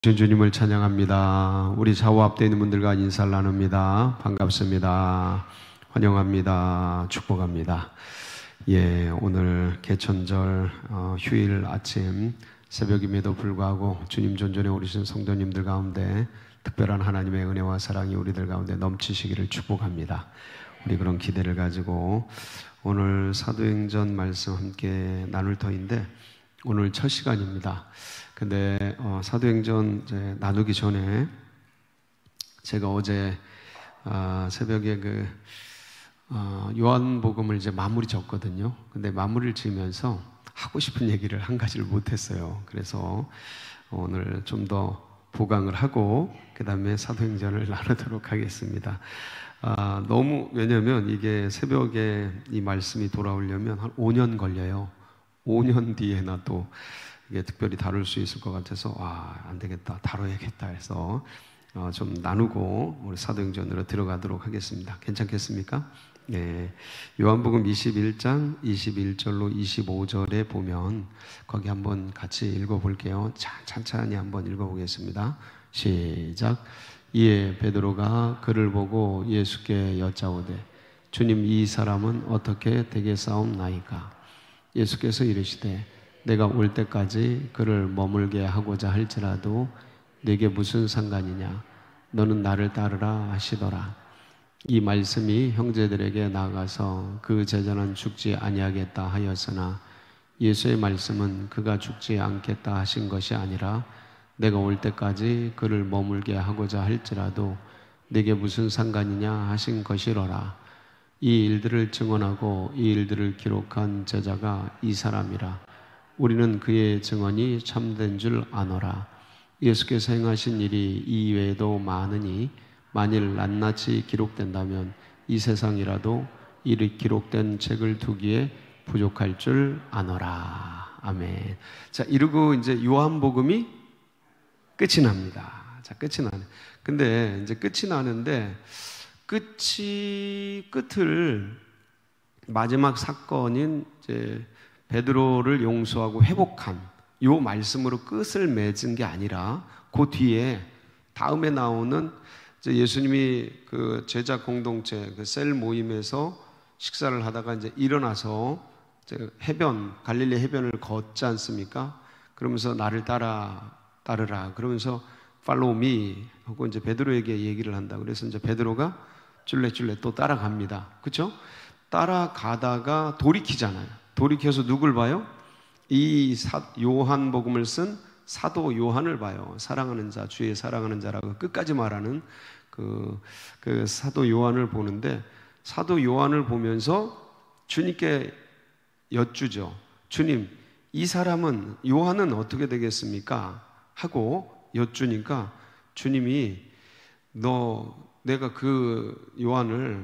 주님을 찬양합니다. 우리 좌우 앞에 있는 분들과 인사를 나눕니다. 반갑습니다. 환영합니다. 축복합니다. 오늘 개천절 휴일 아침 새벽임에도 불구하고 주님 존전에 오르신 성도님들 가운데 특별한 하나님의 은혜와 사랑이 우리들 가운데 넘치시기를 축복합니다. 우리 그런 기대를 가지고 오늘 사도행전 말씀 함께 나눌 터인데 오늘 첫 시간입니다. 근데 사도행전 이제 나누기 전에 제가 어제 새벽에 요한복음을 이제 마무리 졌거든요. 근데 마무리를 지으면서 하고 싶은 얘기를 한 가지를 못했어요. 그래서 오늘 좀 더 보강을 하고 그 다음에 사도행전을 나누도록 하겠습니다. 왜냐면 이게 새벽에 이 말씀이 돌아오려면 한 5년 걸려요. 5년 뒤에나 또 이게 특별히 다룰 수 있을 것 같아서 안 되겠다, 다뤄야겠다 해서 좀 나누고 우리 사도행전으로 들어가도록 하겠습니다. 괜찮겠습니까? 네. 요한복음 21장 21절로 25절에 보면 거기 한번 같이 읽어볼게요. 찬찬히 한번 읽어보겠습니다. 시작. 이에 베드로가 그를 보고 예수께 여짜오되 주님, 이 사람은 어떻게 되겠사옵나이까? 예수께서 이르시되 내가 올 때까지 그를 머물게 하고자 할지라도 내게 무슨 상관이냐? 너는 나를 따르라 하시더라. 이 말씀이 형제들에게 나아가서 그 제자는 죽지 아니하겠다 하였으나 예수의 말씀은 그가 죽지 않겠다 하신 것이 아니라 내가 올 때까지 그를 머물게 하고자 할지라도 내게 무슨 상관이냐 하신 것이로라. 이 일들을 증언하고 이 일들을 기록한 제자가 이 사람이라. 우리는 그의 증언이 참된 줄 아노라. 예수께서 행하신 일이 이 외에도 많으니 만일 낱낱이 기록된다면 이 세상이라도 이 기록된 책을 두기에 부족할 줄 아노라. 아멘. 자, 이러고 이제 요한복음이 끝이 납니다. 자, 끝이 나네. 근데 이제 끝이 나는데 끝을 마지막 사건인 이제 베드로를 용서하고 회복한 요 말씀으로 끝을 맺은 게 아니라 그 뒤에 다음에 나오는 이제 예수님이 그 제자 공동체 그 셀 모임에서 식사를 하다가 이제 일어나서 이제 갈릴리 해변을 걷지 않습니까? 그러면서 나를 따르라. 그러면서 follow me 하고 이제 베드로에게 얘기를 한다. 그래서 이제 베드로가 쫄래쫄래 또 따라갑니다. 그렇죠? 따라가다가 돌이키잖아요. 돌이켜서 누굴 봐요? 이 요한복음을 쓴 사도 요한을 봐요. 사랑하는 자, 주의 사랑하는 자라고 끝까지 말하는 그 사도 요한을 보는데 사도 요한을 보면서 주님께 여쭈죠. 주님, 이 사람은 요한은 어떻게 되겠습니까? 하고 여쭈니까 주님이 내가 그 요한을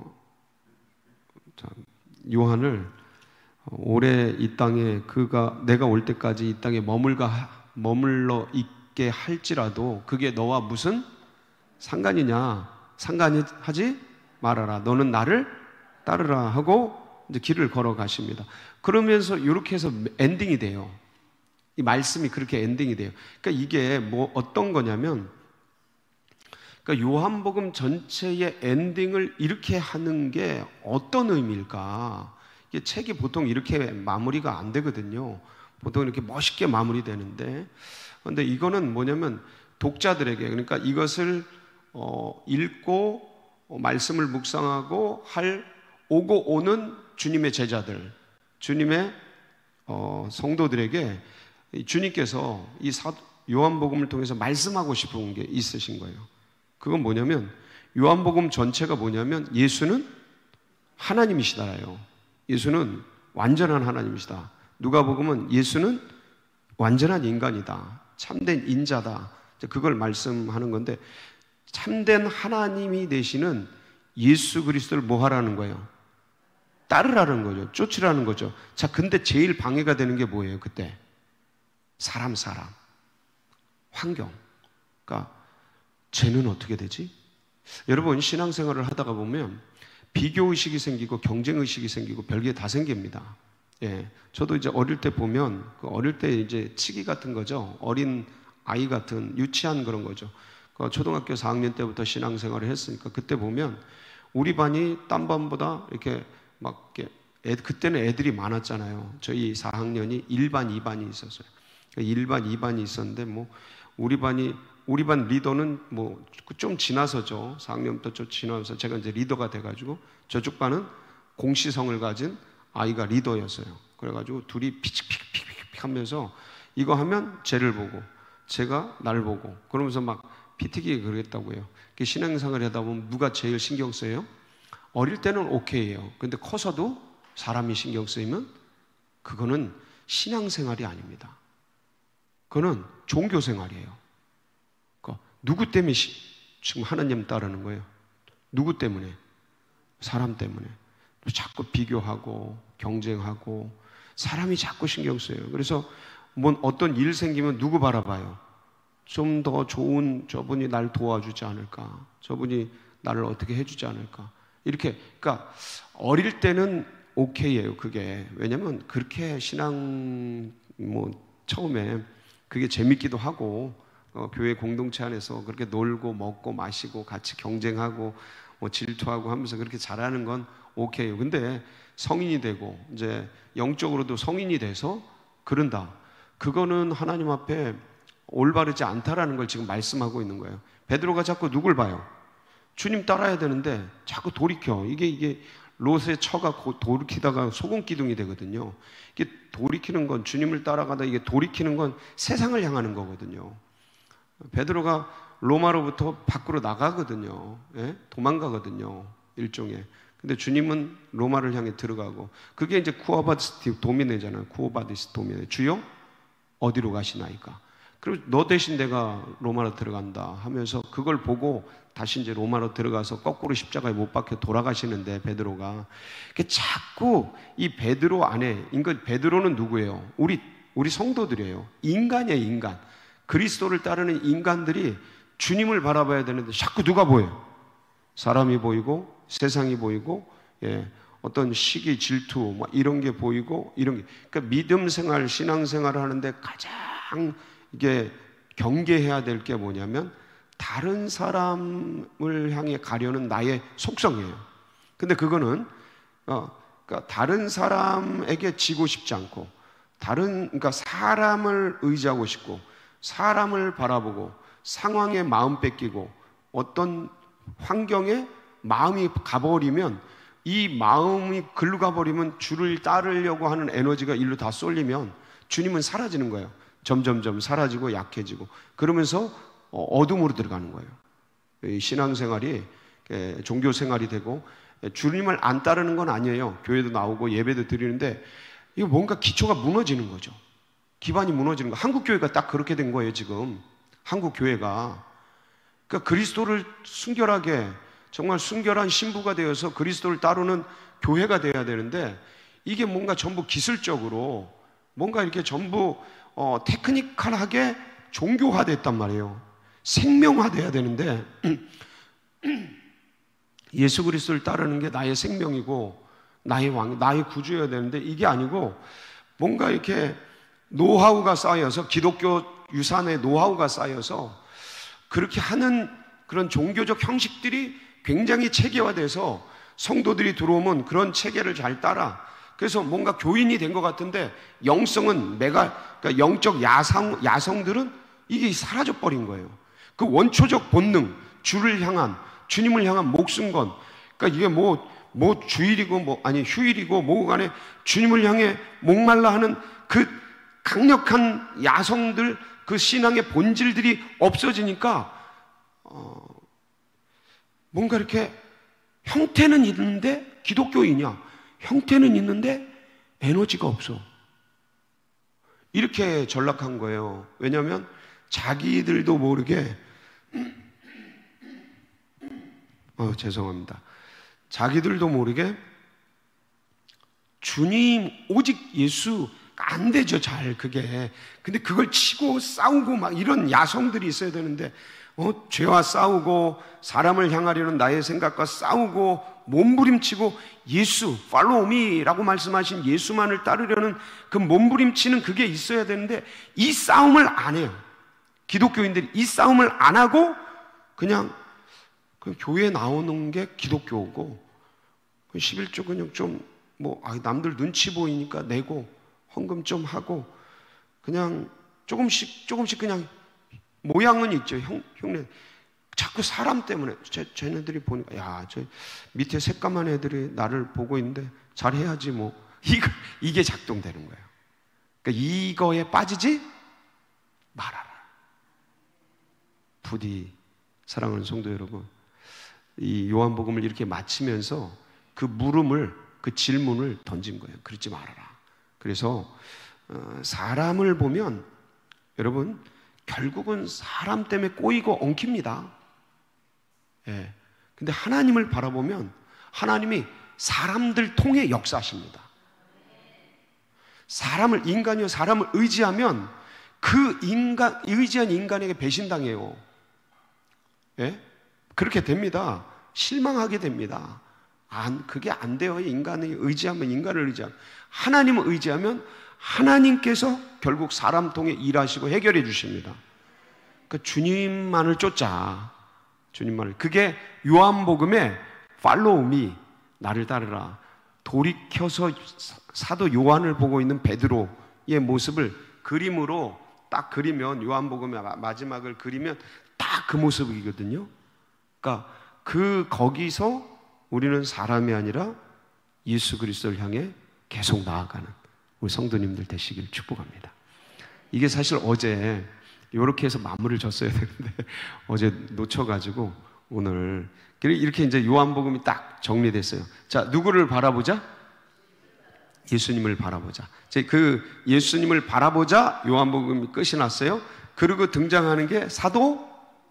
올해 이 땅에 내가 올 때까지 이 땅에 머물러 있게 할지라도 그게 너와 무슨 상관이냐? 상관이 하지 말아라. 너는 나를 따르라 하고 이제 길을 걸어가십니다. 그러면서 이렇게 해서 엔딩이 돼요. 이 말씀이 그렇게 엔딩이 돼요. 그러니까 이게 어떤 거냐면, 그러니까 요한복음 전체의 엔딩을 이렇게 하는 게 어떤 의미일까? 이게 책이 보통 이렇게 마무리가 안 되거든요. 보통 이렇게 멋있게 마무리되는데, 그런데 이거는 뭐냐면 독자들에게, 그러니까 이것을 읽고 말씀을 묵상하고 오고 오는 주님의 제자들, 주님의 성도들에게 주님께서 이 요한복음을 통해서 말씀하고 싶은 게 있으신 거예요. 그건 뭐냐면 요한복음 전체가 뭐냐면 예수는 하나님이시다라요. 예수는 완전한 하나님이시다. 누가복음은 예수는 완전한 인간이다. 참된 인자다. 그걸 말씀하는 건데 참된 하나님이 되시는 예수 그리스도를 뭐 하라는 거예요? 따르라는 거죠. 쫓으라는 거죠. 자, 근데 제일 방해가 되는 게 뭐예요? 그때 사람 환경. 그러니까 쟤는 어떻게 되지? 여러분 신앙생활을 하다가 보면 비교의식이 생기고 경쟁의식이 생기고 별게 다 생깁니다. 저도 이제 어릴 때 보면 어릴 때 이제 치기 같은 거죠. 어린 아이 같은 유치한 그런 거죠. 초등학교 4학년 때부터 신앙생활을 했으니까 그때 보면 우리 반이 딴 반보다 이렇게 막 그때는 애들이 많았잖아요. 저희 4학년이 1반, 2반이 있었어요. 1반, 2반이 있었는데 뭐 우리 반 리더는 뭐 좀 지나서죠. 4학년부터 좀 지나서 제가 이제 리더가 돼가지고 저쪽 반은 공시성을 가진 아이가 리더였어요. 그래가지고 둘이 피칙피칙 하면서 이거 하면 쟤를 보고 제가 날 보고 그러면서 막 피튀기 그러겠다고 해요. 신앙생활을 하다 보면 누가 제일 신경 써요? 어릴 때는 오케이예요. 근데 커서도 사람이 신경 쓰이면 그거는 신앙생활이 아닙니다. 그거는 종교생활이에요. 누구 때문에 지금 하나님 따르는 거예요? 누구 때문에? 사람 때문에. 자꾸 비교하고 경쟁하고 사람이 자꾸 신경 써요. 그래서 어떤 일 생기면 누구 바라봐요? 좀 더 좋은 저분이 날 도와주지 않을까? 저분이 나를 어떻게 해주지 않을까? 이렇게, 그러니까 어릴 때는 오케이예요. 그게 왜냐면 그렇게 신앙 처음에 그게 재밌기도 하고 교회 공동체 안에서 그렇게 놀고 먹고 마시고 같이 경쟁하고 질투하고 하면서 그렇게 잘하는 건 오케이요. 근데 성인이 되고 이제 영적으로도 성인이 돼서 그런다. 그거는 하나님 앞에 올바르지 않다라는 걸 지금 말씀하고 있는 거예요. 베드로가 자꾸 누굴 봐요? 주님 따라야 되는데 자꾸 돌이켜. 이게 롯의 처가 돌이키다가 소금 기둥이 되거든요. 이게 돌이키는 건 주님을 따라가다 이게 돌이키는 건 세상을 향하는 거거든요. 베드로가 로마로부터 밖으로 나가거든요. 예? 도망가거든요. 일종의. 근데 주님은 로마를 향해 들어가고 그게 이제 쿠어바디스 도미네잖아요. 쿠어바디스 도미네. 주여 어디로 가시나이까? 그리고 너 대신 내가 로마로 들어간다 하면서 그걸 보고 다시 이제 로마로 들어가서 거꾸로 십자가에 못 박혀 돌아가시는데 베드로가 자꾸 이 베드로 안에 베드로는 누구예요? 우리 성도들이에요. 인간이에요, 인간. 그리스도를 따르는 인간들이 주님을 바라봐야 되는데 자꾸 누가 보여요? 사람이 보이고 세상이 보이고 어떤 시기, 질투 이런 게 보이고 이런 게 그러니까 믿음 생활, 신앙 생활을 하는데 가장 이게 경계해야 될 게 뭐냐면 다른 사람을 향해 가려는 나의 속성이에요. 근데 그거는 그러니까 다른 사람에게 지고 싶지 않고 그러니까 사람을 의지하고 싶고 사람을 바라보고 상황에 마음 뺏기고 어떤 환경에 마음이 가버리면 이 마음이 글로 가버리면 주를 따르려고 하는 에너지가 일로 다 쏠리면 주님은 사라지는 거예요. 점점점 사라지고 약해지고 그러면서 어둠으로 들어가는 거예요. 이 신앙생활이 종교생활이 되고 주님을 안 따르는 건 아니에요. 교회도 나오고 예배도 드리는데 이거 뭔가 기초가 무너지는 거죠. 기반이 무너지는 거. 한국 교회가 딱 그렇게 된 거예요. 지금 한국 교회가 그러니까 그리스도를 순결하게 정말 순결한 신부가 되어서 그리스도를 따르는 교회가 돼야 되는데 이게 뭔가 전부 기술적으로 뭔가 이렇게 전부 테크니컬하게 종교화됐단 말이에요. 생명화돼야 되는데 예수 그리스도를 따르는 게 나의 생명이고 나의 왕, 나의 구주여야 되는데 이게 아니고 뭔가 이렇게 노하우가 쌓여서 기독교 유산의 노하우가 쌓여서 그렇게 하는 그런 종교적 형식들이 굉장히 체계화돼서 성도들이 들어오면 그런 체계를 잘 따라 그래서 뭔가 교인이 된 것 같은데 영성은 그러니까 영적 야성들은 이게 사라져버린 거예요. 그 원초적 본능, 주님을 향한 목숨건 그러니까 이게 뭐 주일이고 휴일이고 뭐고 간에 주님을 향해 목말라 하는 그 강력한 야성들 그 신앙의 본질들이 없어지니까 뭔가 이렇게 형태는 있는데 기독교인이야. 형태는 있는데 에너지가 없어. 이렇게 전락한 거예요. 왜냐하면 자기들도 모르게 죄송합니다. 자기들도 모르게 주님 오직 예수 안 되죠, 잘 그게. 근데 그걸 치고 싸우고 막 이런 야성들이 있어야 되는데 죄와 싸우고 사람을 향하려는 나의 생각과 싸우고 몸부림치고 예수, follow me라고 말씀하신 예수만을 따르려는 그 몸부림치는 그게 있어야 되는데 이 싸움을 안 해요. 기독교인들이 이 싸움을 안 하고 그냥 교회에 나오는 게 기독교고, 11조 그냥 좀 남들 눈치 보이니까 내고 헌금 좀 하고 그냥 조금씩 그냥 모양은 있죠. 흉내. 자꾸 사람 때문에 쟤네들이 보니까 야, 저 밑에 새까만 애들이 나를 보고 있는데 잘해야지 뭐. 이게 작동되는 거예요. 그러니까 이거에 빠지지 말아라. 부디 사랑하는 성도 여러분, 이 요한복음을 이렇게 마치면서 그 물음을, 그 질문을 던진 거예요. 그러지 말아라. 그래서 사람을 보면 여러분 결국은 사람 때문에 꼬이고 엉킵니다. 예. 근데 하나님을 바라보면 하나님이 사람들 통해 역사하십니다. 인간이요 사람을 의지하면 그 의지한 인간에게 배신당해요. 예? 그렇게 됩니다. 실망하게 됩니다. 그게 안 돼요. 인간을 의지하면. 하나님을 의지하면 하나님께서 결국 사람 통해 일하시고 해결해 주십니다. 그러니까 주님만을 쫓자. 주님만을. 그게 요한복음의 Follow me, 나를 따르라. 돌이켜서 사도 요한을 보고 있는 베드로의 모습을 그림으로 딱 그리면, 요한복음의 마지막을 그리면 딱 그 모습이거든요. 그러니까 거기서 우리는 사람이 아니라 예수 그리스도를 향해 계속 나아가는 우리 성도님들 되시길 축복합니다. 이게 사실 어제 이렇게 해서 마무리를 졌어야 되는데 어제 놓쳐가지고 오늘 이렇게 이제 요한복음이 딱 정리됐어요. 자, 누구를 바라보자? 예수님을 바라보자. 그 예수님을 바라보자 요한복음이 끝이 났어요. 그리고 등장하는 게 사도행전.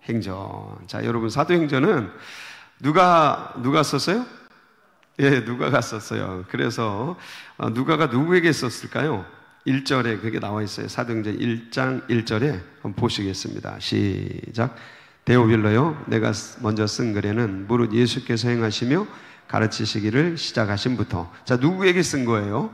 자, 여러분 사도행전은 누가 썼어요? 예, 누가가 썼어요. 그래서 누가가 누구에게 썼을까요? 1절에 그게 나와 있어요. 사도행전 1장 1절에 한번 보시겠습니다. 시작. 데오빌로요, 내가 먼저 쓴 글에는 무릇 예수께서 행하시며 가르치시기를 시작하신부터. 자, 누구에게 쓴 거예요?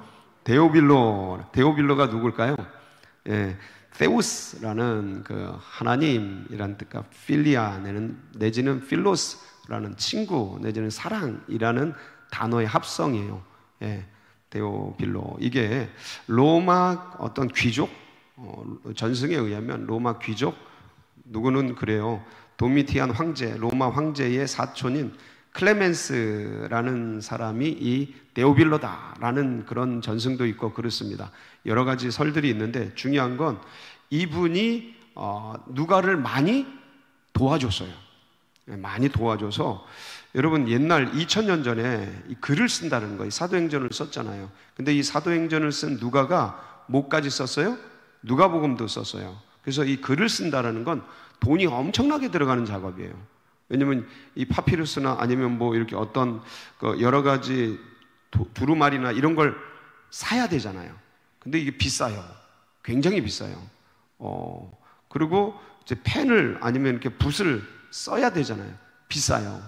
데오빌로가 누굴까요? 예, 세우스라는 그 하나님이라는 뜻과 필리아 내지는 필로스라는 친구 내지는 사랑이라는 단어의 합성이에요. 예, 데오빌로. 이게 로마 어떤 귀족, 전승에 의하면 로마 귀족, 누구는 그래요. 도미티안 황제, 로마 황제의 사촌인 클레멘스라는 사람이 이 데오빌로다라는 그런 전승도 있고 그렇습니다. 여러 가지 설들이 있는데 중요한 건 이분이 누가를 많이 도와줬어요. 많이 도와줘서 여러분 옛날 2000년 전에 이 글을 쓴다는 거예요. 사도행전을 썼잖아요. 근데 이 사도행전을 쓴 누가가 뭐까지 썼어요? 누가복음도 썼어요. 그래서 이 글을 쓴다는 건 돈이 엄청나게 들어가는 작업이에요. 왜냐면 이 파피루스나 아니면 뭐 이렇게 어떤 여러 가지 두루마리나 이런 걸 사야 되잖아요. 근데 이게 비싸요. 굉장히 비싸요. 그리고 이제 펜을 아니면 이렇게 붓을 써야 되잖아요. 비싸요.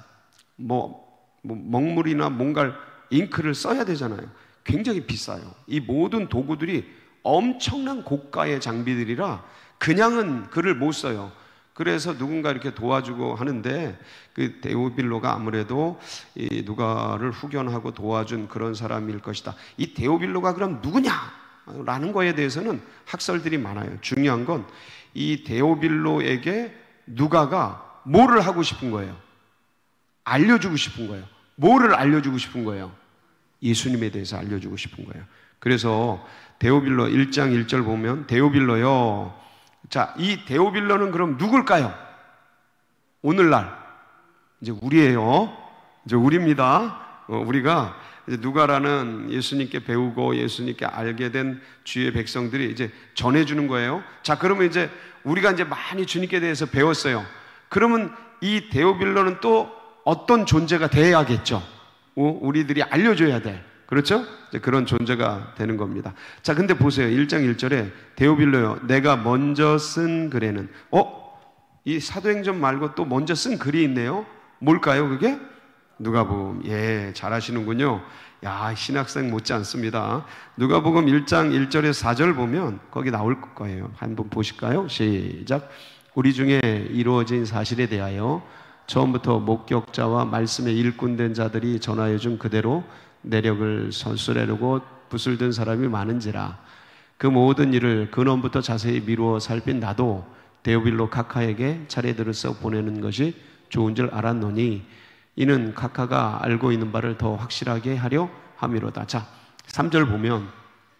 먹물이나 뭔가 잉크를 써야 되잖아요. 굉장히 비싸요. 이 모든 도구들이 엄청난 고가의 장비들이라 그냥은 글을 못 써요. 그래서 누군가 이렇게 도와주고 하는데 그 데오빌로가 아무래도 이 누가를 후견하고 도와준 그런 사람일 것이다. 이 데오빌로가 그럼 누구냐라는 거에 대해서는 학설들이 많아요. 중요한 건 이 데오빌로에게 누가가 뭐를 하고 싶은 거예요? 알려주고 싶은 거예요. 뭐를 알려주고 싶은 거예요? 예수님에 대해서 알려주고 싶은 거예요. 그래서 데오빌로 1장 1절 보면 데오빌로요. 자, 이 데오빌로는 그럼 누굴까요? 오늘날 이제 우리예요. 이제 우리입니다. 우리가 이제 누가라는 예수님께 배우고 예수님께 알게 된 주의 백성들이 이제 전해주는 거예요. 자, 그러면 이제 우리가 이제 많이 주님께 대해서 배웠어요. 그러면 이 데오빌로는 또 어떤 존재가 돼야겠죠? 우리들이 알려줘야 돼. 그렇죠? 이제 그런 존재가 되는 겁니다. 자, 근데 보세요. 1장 1절에 데오빌로요, 내가 먼저 쓴 글에는 이 사도행전 말고 또 먼저 쓴 글이 있네요. 뭘까요, 그게? 누가복음. 예, 잘하시는군요. 야, 신학생 못지 않습니다. 누가복음 1장 1절에 4절 보면 거기 나올 거예요. 한번 보실까요? 시작. 우리 중에 이루어진 사실에 대하여 처음부터 목격자와 말씀의 일꾼된 자들이 전하여준 그대로 내력을 선술하려고 붓을 든 사람이 많은지라. 그 모든 일을 근원부터 자세히 미루어 살핀 나도 데오빌로 카카에게 차례들을 써 보내는 것이 좋은 줄 알았노니 이는 카카가 알고 있는 바를 더 확실하게 하려 함이로다. 자, 3절 보면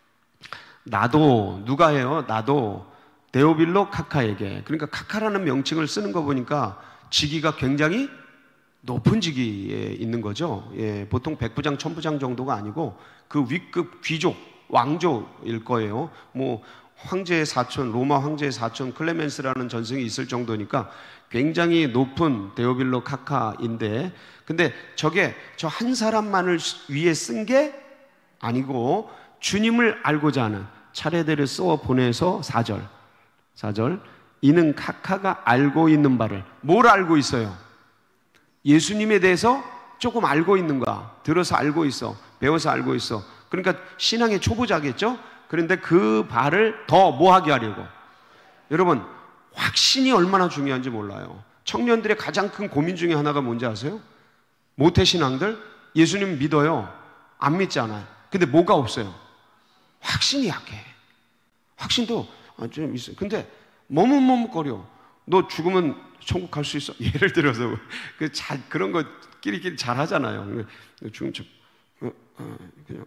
나도, 누가 해요? 나도 데오빌로 카카에게, 그러니까 카카라는 명칭을 쓰는 거 보니까 직위가 굉장히 높은 직위에 있는 거죠. 예, 보통 백부장, 천부장 정도가 아니고 그 위급 귀족, 왕족일 거예요. 뭐 황제의 사촌, 로마 황제의 사촌 클레멘스라는 전승이 있을 정도니까 굉장히 높은 데오빌로 카카인데, 근데 저게 저 한 사람만을 위해 쓴 게 아니고 주님을 알고자 하는 차례대를 써 보내서 4절 이는 카카가 알고 있는 바를, 뭘 알고 있어요? 예수님에 대해서 조금 알고 있는가? 들어서 알고 있어, 배워서 알고 있어. 그러니까 신앙의 초보자겠죠? 그런데 그 바를 더 뭐하게 하려고? 여러분, 확신이 얼마나 중요한지 몰라요. 청년들의 가장 큰 고민 중에 하나가 뭔지 아세요? 모태신앙들 예수님 믿어요, 안 믿지 않아요. 근데 뭐가 없어요? 확신이 약해. 확신도 좀 있어요. 근데 머뭇머뭇거려. 너 죽으면 천국 갈 수 있어? 예를 들어서 그런 거 끼리끼리 잘 하잖아요. 죽으면 그냥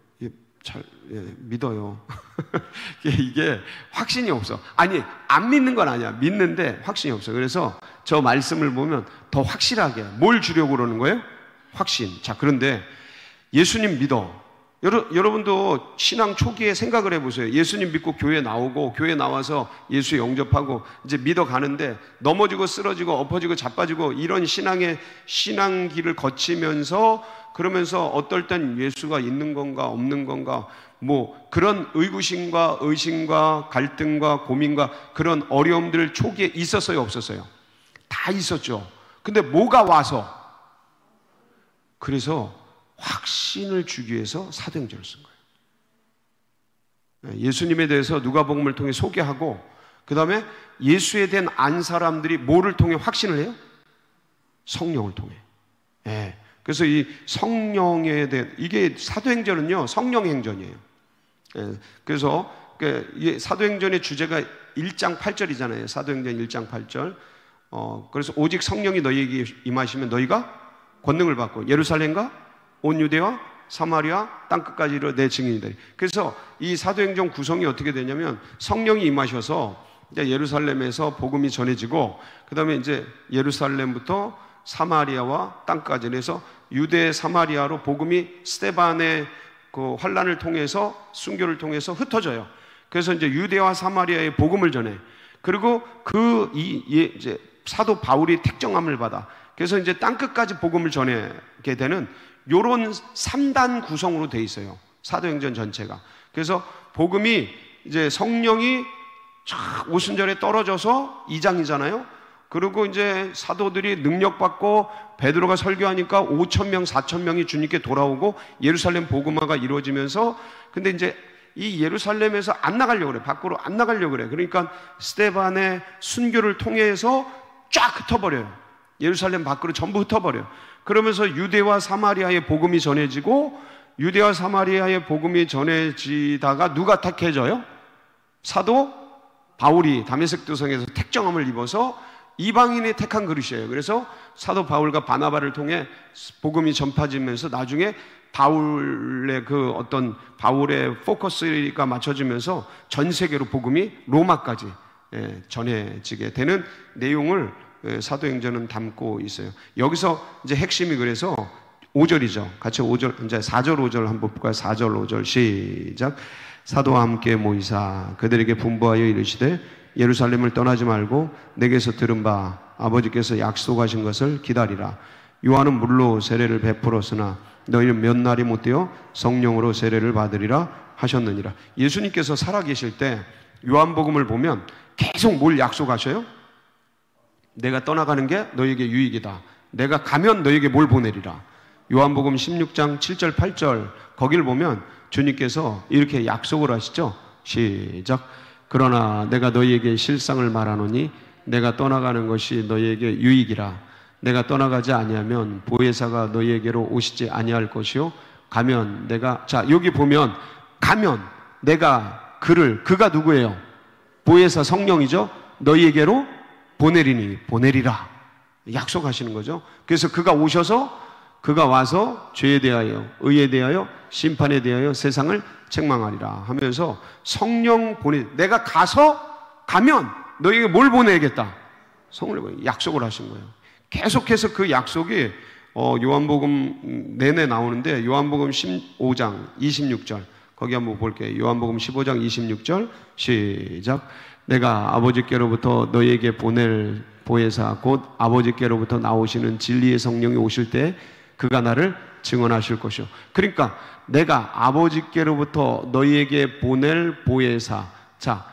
믿어요. 이게 확신이 없어. 아니, 안 믿는 건 아니야. 믿는데 확신이 없어. 그래서 저 말씀을 보면 더 확실하게 뭘 주려고 그러는 거예요? 확신. 자, 그런데 예수님 믿어. 여러분도 신앙 초기에 생각을 해보세요. 예수님 믿고 교회 나오고, 교회 나와서 예수 영접하고 이제 믿어 가는데 넘어지고 쓰러지고 엎어지고 자빠지고 이런 신앙길을 거치면서, 그러면서 어떨 땐 예수가 있는 건가 없는 건가, 뭐 그런 의구심과 의심과 갈등과 고민과 그런 어려움들 초기에 있었어요, 없었어요? 다 있었죠. 근데 뭐가 와서? 그래서 확신을 주기 위해서 사도행전을 쓴 거예요. 예수님에 대해서 누가복음을 통해 소개하고, 그 다음에 예수에 대한 안 사람들이 뭐를 통해 확신을 해요? 성령을 통해. 예. 그래서 이 성령에 대한, 이게 사도행전은요 성령행전이에요. 예. 그래서 사도행전의 주제가 1장 8절이잖아요. 사도행전 1장 8절. 그래서 오직 성령이 너희에게 임하시면 너희가 권능을 받고 예루살렘과 온 유대와 사마리아 땅끝까지 이르러 내 증인이 되리. 그래서 이 사도행전 구성이 어떻게 되냐면 성령이 임하셔서 이제 예루살렘에서 복음이 전해지고, 그 다음에 이제 예루살렘부터 사마리아와 땅까지 해서 유대 사마리아로 복음이 스데반의 그 환란을 통해서, 순교를 통해서 흩어져요. 그래서 이제 유대와 사마리아의 복음을 전해. 그리고 이제 사도 바울이 택정함을 받아. 그래서 이제 땅끝까지 복음을 전하게 되는 요런 3단 구성으로 돼 있어요. 사도행전 전체가. 그래서 복음이 이제 성령이 오순절에 떨어져서 2장이잖아요. 그리고 이제 사도들이 능력받고 베드로가 설교하니까 5,000명, 4,000명이 주님께 돌아오고 예루살렘 복음화가 이루어지면서, 근데 이제 이 예루살렘에서 안 나가려고 그래. 밖으로 안 나가려고 그래. 그러니까 스데반의 순교를 통해서 쫙 흩어버려요. 예루살렘 밖으로 전부 흩어버려요. 그러면서 유대와 사마리아의 복음이 전해지고, 유대와 사마리아의 복음이 전해지다가 누가 택해져요? 사도 바울이 다메섹 도성에서 택정함을 입어서 이방인이 택한 그릇이에요. 그래서 사도 바울과 바나바를 통해 복음이 전파지면서 나중에 바울의 바울의 포커스가 맞춰지면서 전 세계로 복음이 로마까지 전해지게 되는 내용을 사도행전은 담고 있어요. 여기서 이제 핵심이, 그래서 5절이죠. 같이 5절, 이제 4절 5절 한번 볼까요? 4절 5절 시작. 사도와 함께 모이사 그들에게 분부하여 이르시되 예루살렘을 떠나지 말고 내게서 들은 바 아버지께서 약속하신 것을 기다리라. 요한은 물로 세례를 베풀었으나 너희는 몇 날이 못되어 성령으로 세례를 받으리라 하셨느니라. 예수님께서 살아계실 때 요한복음을 보면 계속 뭘 약속하셔요? 내가 떠나가는 게 너에게 유익이다. 내가 가면 너에게 뭘 보내리라. 요한복음 16장 7절 8절 거기를 보면 주님께서 이렇게 약속을 하시죠. 시작. 그러나 내가 너희에게 실상을 말하노니 내가 떠나가는 것이 너희에게 유익이라. 내가 떠나가지 아니하면 보혜사가 너희에게로 오시지 아니할 것이요 가면 내가, 자 여기 보면 가면 내가 그가 누구예요? 보혜사 성령이죠. 너희에게로 보내리라 약속하시는 거죠. 그래서 그가 와서 죄에 대하여, 의에 대하여, 심판에 대하여 세상을 책망하리라 하면서 성령 내가 가면 너희에게 뭘 보내야겠다? 성령을 약속을 하신 거예요. 계속해서 그 약속이 요한복음 내내 나오는데, 요한복음 15장 26절 거기 한번 볼게요. 요한복음 15장 26절 시작. 내가 아버지께로부터 너희에게 보낼 보혜사 곧 아버지께로부터 나오시는 진리의 성령이 오실 때 그가 나를 증언하실 것이요. 그러니까 내가 아버지께로부터 너희에게 보낼 보혜사. 자,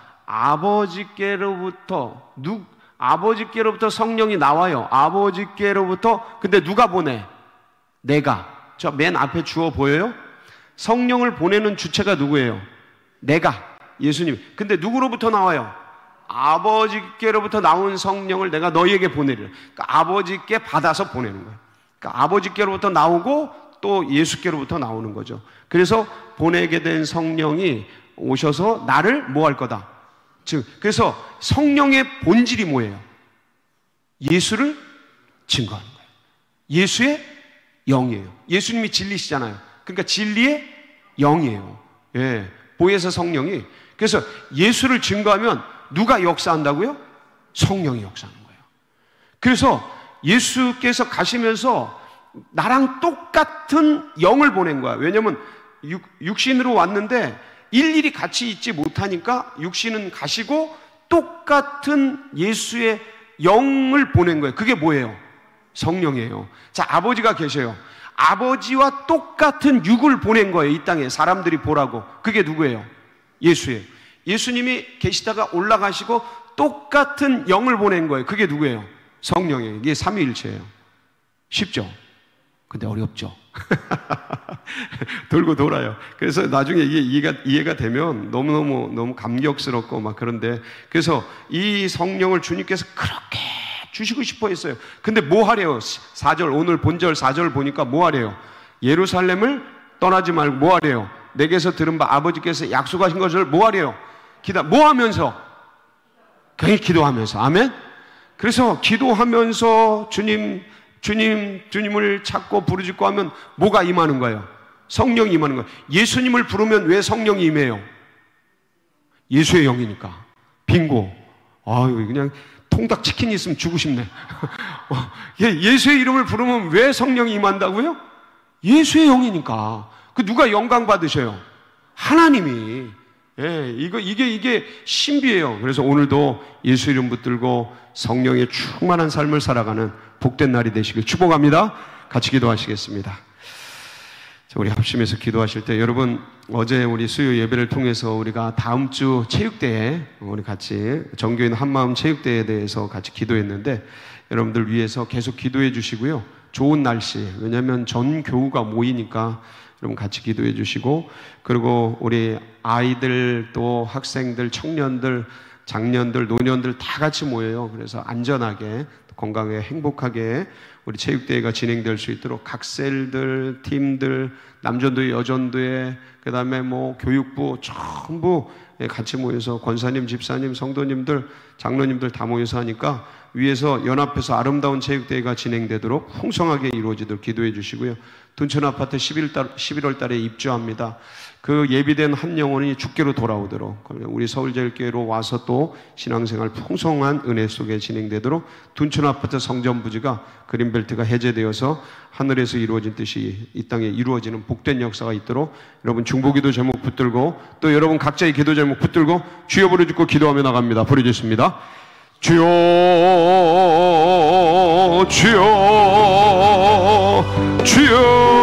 아버지께로부터 성령이 나와요. 아버지께로부터. 근데 누가 보내? 내가. 저 맨 앞에 주어 보여요? 성령을 보내는 주체가 누구예요? 내가, 예수님. 근데 누구로부터 나와요? 아버지께로부터 나온 성령을 내가 너희에게 보내리라. 그러니까 아버지께 받아서 보내는 거예요. 그러니까 아버지께로부터 나오고 또 예수께로부터 나오는 거죠. 그래서 보내게 된 성령이 오셔서 나를 뭐 할 거다? 즉, 그래서 성령의 본질이 뭐예요? 예수를 증거하는 거예요. 예수의 영이에요. 예수님이 진리시잖아요. 그러니까 진리의 영이에요. 예, 보혜사 성령이. 그래서 예수를 증거하면 누가 역사한다고요? 성령이 역사하는 거예요. 그래서 예수께서 가시면서 나랑 똑같은 영을 보낸 거야. 왜냐하면 육신으로 왔는데 일일이 같이 있지 못하니까 육신은 가시고 똑같은 예수의 영을 보낸 거예요. 그게 뭐예요? 성령이에요. 자, 아버지가 계셔요. 아버지와 똑같은 육을 보낸 거예요. 이 땅에 사람들이 보라고. 그게 누구예요? 예수예요. 예수님이 계시다가 올라가시고 똑같은 영을 보낸 거예요. 그게 누구예요? 성령이에요. 이게 삼위일체예요. 쉽죠? 근데 어렵죠? 돌고 돌아요. 그래서 나중에 이게 이해가 되면 너무 감격스럽고 막 그런데, 그래서 이 성령을 주님께서 그렇게 주시고 싶어 했어요. 근데 뭐 하래요? 4절, 오늘 본절 4절 보니까 뭐 하래요? 예루살렘을 떠나지 말고 뭐 하래요? 내게서 들은 바 아버지께서 약속하신 것을 뭐 하래요? 뭐 하면서? 그냥 기도하면서. 아멘? 그래서 기도하면서 주님을 찾고 부르짖고 하면 뭐가 임하는 거예요? 성령이 임하는 거예요. 예수님을 부르면 왜 성령이 임해요? 예수의 영이니까. 빙고. 아유, 그냥 통닭 치킨 있으면 주고 싶네. 예수의 이름을 부르면 왜 성령이 임한다고요? 예수의 영이니까. 그 누가 영광 받으셔요? 하나님이. 예, 이게 신비예요. 그래서 오늘도 예수 이름 붙들고 성령의 충만한 삶을 살아가는 복된 날이 되시길 축복합니다. 같이 기도하시겠습니다. 자, 우리 합심해서 기도하실 때, 여러분 어제 우리 수요 예배를 통해서 우리가 다음 주 체육대회, 우리 같이 정교인 한마음 체육대회에 대해서 같이 기도했는데, 여러분들 위해서 계속 기도해 주시고요. 좋은 날씨, 왜냐하면 전 교우가 모이니까 여러분 같이 기도해 주시고, 그리고 우리 아이들 또 학생들, 청년들, 장년들, 노년들 다 같이 모여요. 그래서 안전하게, 건강하게, 행복하게 우리 체육대회가 진행될 수 있도록 각 셀들, 팀들, 남전도회, 여전도회, 그 다음에 뭐 교육부 전부 같이 모여서 권사님, 집사님, 성도님들, 장로님들 다 모여서 하니까 위에서 연합해서 아름다운 체육대회가 진행되도록 풍성하게 이루어지도록 기도해 주시고요. 둔천아파트 11월 달에 입주합니다. 그 예비된 한 영혼이 주께로 돌아오도록, 우리 서울제일교회로 와서 또 신앙생활 풍성한 은혜 속에 진행되도록 둔천아파트 성전부지가 그린벨트가 해제되어서 하늘에서 이루어진 뜻이 이 땅에 이루어지는 복된 역사가 있도록 여러분 중보기도 제목 붙들고 또 여러분 각자의 기도 제목 붙들고 주여 부르짖고 기도하며 나갑니다. 부르짖습니다. 주여 주여 주여